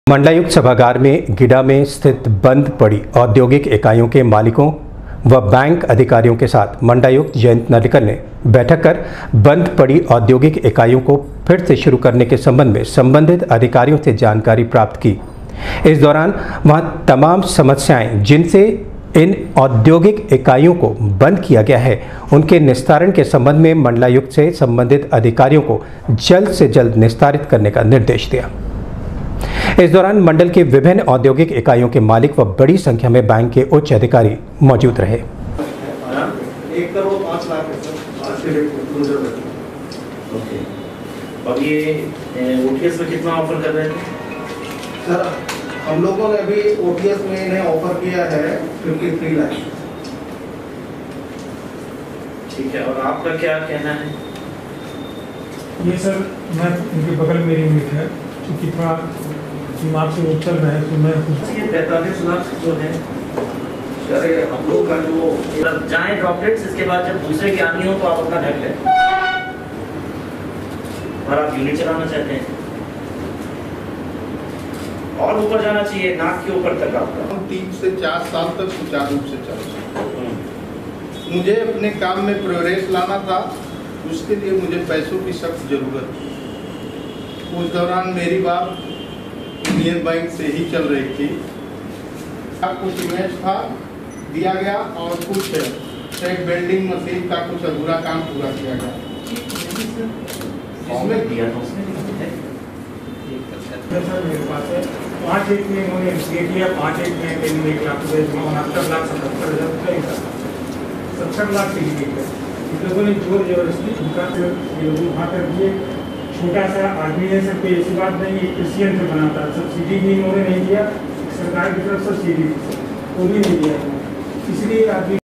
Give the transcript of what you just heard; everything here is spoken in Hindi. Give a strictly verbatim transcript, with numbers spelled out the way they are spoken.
मंडलायुक्त सभागार में गिडा में स्थित बंद पड़ी औद्योगिक इकाइयों के मालिकों व बैंक अधिकारियों के साथ मंडलायुक्त जयंत नार्लिकर ने बैठक कर बंद पड़ी औद्योगिक इकाइयों को फिर से शुरू करने के संबंध में संबंधित अधिकारियों से जानकारी प्राप्त की। इस दौरान वहां तमाम समस्याएं जिनसे इन औद्योगिक इकाइयों को बंद किया गया है उनके निस्तारण के संबंध में मंडलायुक्त से संबंधित अधिकारियों को जल्द से जल्द निस्तारित करने का निर्देश दिया। इस दौरान मंडल के विभिन्न औद्योगिक इकाइयों के मालिक व बड़ी संख्या में बैंक के उच्च अधिकारी मौजूद रहे। एक करोड़ पाँच लाख ओके। अब ये ओटीएस में कितना ऑफर कर रहे थे? सर, हम लोगों ने अभी ओटीएस में इन्हें ऑफर किया है तिरेपन लाख। ठीक है, और आपका क्या कहना है? ये सर मैं उनके बगल में यूनिट है, क्योंकि थोड़ा दिमाग से वो चल रहा है तो मैं कुछ ये पैंतालीस लाख जो है अरे हम लोग का जो जाए ड्रॉपलेट्स, इसके बाद जब दूसरे की आनी हो तो आप अपना ढक लें और आप यूनिट चलाना चाहते हैं और ऊपर जाना चाहिए, नाक के ऊपर तक आपका। हम तीन से चार साल तक सुचारू रूप से चल रहे। मुझे अपने काम में प्रोग्रेस लाना था, उसके लिए मुझे पैसों की सख्त जरूरत थी। उस दौरान मेरी बात यूनियन बैंक से ही चल रही थी। कुछ इमेज था दिया गया और कुछ एक वेल्डिंग मशीन का कुछ अधूरा काम पूरा किया गया। इसमें दिया था उसमें सर मेरे पास है पाँच एक में उन्होंने दे दिया, पाँच एक में दिन में एक लाख रुपये उनहत्तर लाख सतहत्तर हज़ार रुपये ही था, सत्तर लाख के लिए इन लोगों ने जोर जबरदस्ती उनका वहाँ कर दिए। छोटा सा आदमी है सर, कोई ऐसी बात नहीं है, क्रिश्चियन से बनाता सब्सिडी भी इन्होंने नहीं दिया, सरकार की तरफ सब्सिडी वो भी नहीं दिया, इसलिए आदमी